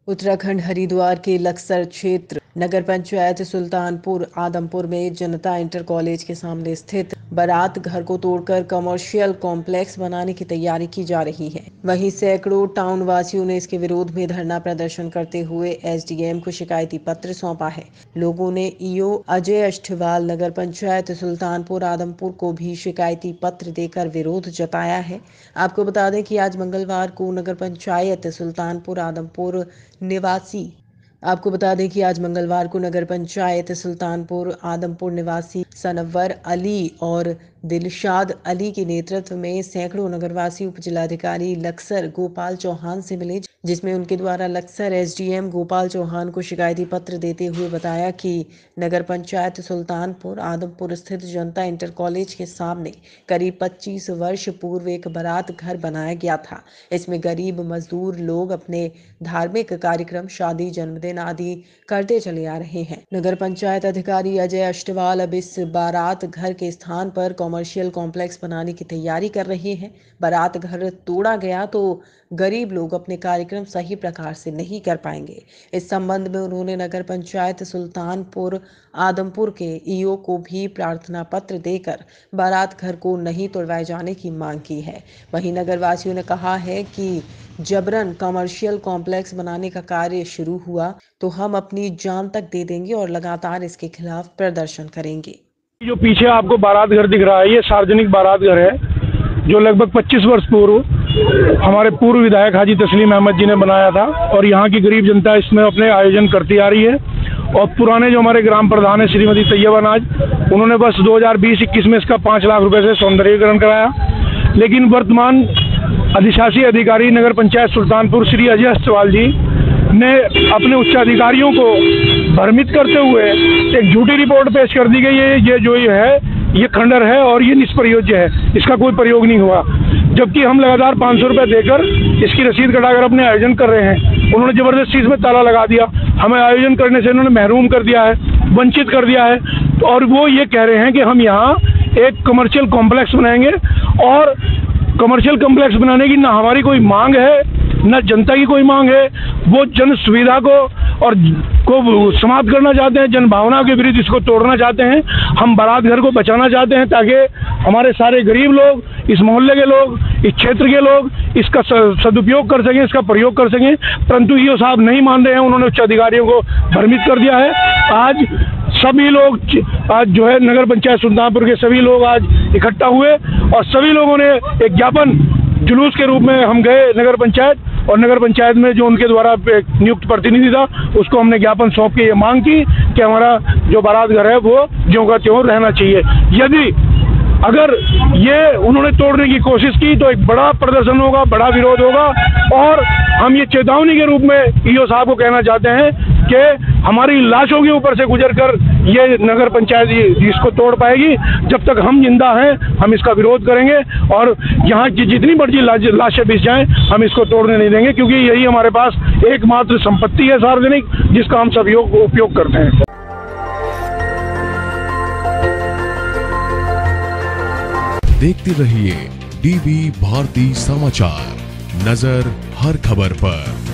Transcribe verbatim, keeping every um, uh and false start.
उत्तराखंड हरिद्वार के लक्सर क्षेत्र नगर पंचायत सुल्तानपुर आदमपुर में जनता इंटर कॉलेज के सामने स्थित बारात घर को तोड़कर कमर्शियल कॉम्प्लेक्स बनाने की तैयारी की जा रही है। वहीं सैकड़ों टाउन वासियों ने इसके विरोध में धरना प्रदर्शन करते हुए एसडीएम को शिकायती पत्र सौंपा है। लोगों ने ईओ अजय अष्टवाल नगर पंचायत सुल्तानपुर आदमपुर को भी शिकायती पत्र देकर विरोध जताया है। आपको बता दें कि आज मंगलवार को नगर पंचायत सुल्तानपुर आदमपुर निवासी आपको बता दें कि आज मंगलवार को नगर पंचायत सुल्तानपुर आदमपुर निवासी सनवर अली और दिलशाद अली के नेतृत्व में सैकड़ों नगरवासी उप जिलाधिकारी लक्सर गोपाल चौहान से मिले, जिसमें उनके द्वारा लक्सर एसडीएम गोपाल चौहान को शिकायती पत्र देते हुए बताया कि नगर पंचायत सुल्तानपुर आदमपुर स्थित जनता इंटर कॉलेज के सामने करीब पच्चीस वर्ष पूर्व एक बारात घर बनाया गया था। इसमें गरीब मजदूर लोग अपने धार्मिक कार्यक्रम, शादी, जन्मदिन आदि करते चले आ रहे हैं। नगर पंचायत अधिकारी अजय अष्टवाल अब इस बारात घर के स्थान पर कॉमर्शियल कॉम्प्लेक्स बनाने की तैयारी कर रहे हैं। बारात घर तोड़ा गया तो गरीब लोग अपने कार्यक्रम सही प्रकार से नहीं कर पाएंगे। इस संबंध में उन्होंने नगर पंचायत सुल्तानपुर आदमपुर के ईओ को भी प्रार्थना पत्र देकर बारात घर को नहीं तोड़वाए जाने की मांग की है। वहीं नगरवासियों ने कहा है कि जबरन कमर्शियल कॉम्प्लेक्स बनाने का कार्य शुरू हुआ तो हम अपनी जान तक दे देंगे और लगातार इसके खिलाफ प्रदर्शन करेंगे। जो पीछे आपको बारात घर दिख रहा है, ये सार्वजनिक बारात घर है जो लगभग पच्चीस वर्ष पूर्व हमारे पूर्व विधायक हाजी तस्लीम अहमद जी ने बनाया था और यहाँ की गरीब जनता इसमें अपने आयोजन करती आ रही है। और पुराने जो हमारे ग्राम प्रधान है श्रीमती तैयबा नाज, उन्होंने बस दो हज़ार बीस इक्कीस में इसका पाँच लाख रुपए से सौंदर्यीकरण कराया। लेकिन वर्तमान अधिशासी अधिकारी नगर पंचायत सुल्तानपुर श्री अजय अष्टवाल जी ने अपने उच्च अधिकारियों को भ्रमित करते हुए एक झूठी रिपोर्ट पेश कर दी गई है। ये जो ये है ये खंडर है और ये निष्प्रयोज्य है, इसका कोई प्रयोग नहीं हुआ। जबकि हम लगातार पाँच सौ रुपये देकर इसकी रसीद कटाकर अपने आयोजन कर रहे हैं। उन्होंने जबरदस्ती इसमें ताला लगा दिया, हमें आयोजन करने से इन्होंने महरूम कर दिया है, वंचित कर दिया है। तो और वो ये कह रहे हैं कि हम यहाँ एक कमर्शियल कॉम्प्लेक्स बनाएंगे और कमर्शियल कॉम्प्लेक्स बनाने की ना हमारी कोई मांग है न जनता की कोई मांग है। वो जन सुविधा को और को समाप्त करना चाहते हैं, जन भावना के विरुद्ध इसको तोड़ना चाहते हैं। हम बारात घर को बचाना चाहते हैं ताकि हमारे सारे गरीब लोग, इस मोहल्ले के लोग, इस क्षेत्र के लोग इसका सदुपयोग कर सकें, इसका प्रयोग कर सकें। परंतु ईओ साहब नहीं मान रहे हैं, उन्होंने उच्च अधिकारियों को भ्रमित कर दिया है। आज सभी लोग आज जो है नगर पंचायत सुल्तानपुर के सभी लोग आज इकट्ठा हुए और सभी लोगों ने एक ज्ञापन जुलूस के रूप में हम गए नगर पंचायत, और नगर पंचायत में जो उनके द्वारा नियुक्त प्रतिनिधि था उसको हमने ज्ञापन सौंप के ये मांग की कि हमारा जो बारात घर है वो ज्यों का त्यों रहना चाहिए। यदि अगर ये उन्होंने तोड़ने की कोशिश की तो एक बड़ा प्रदर्शन होगा, बड़ा विरोध होगा। और हम ये चेतावनी के रूप में ईओ साहब को कहना चाहते हैं कि हमारी लाशों के ऊपर से गुजर कर ये नगर पंचायत इसको तोड़ पाएगी। जब तक हम जिंदा हैं हम इसका विरोध करेंगे और यहाँ की जितनी मर्जी लाशें बिछ जाएं हम इसको तोड़ने नहीं देंगे, क्योंकि यही हमारे पास एकमात्र संपत्ति है सार्वजनिक जिसका हम सब उपयोग करते हैं। देखते रहिए डीवी भारती समाचार, नजर हर खबर पर।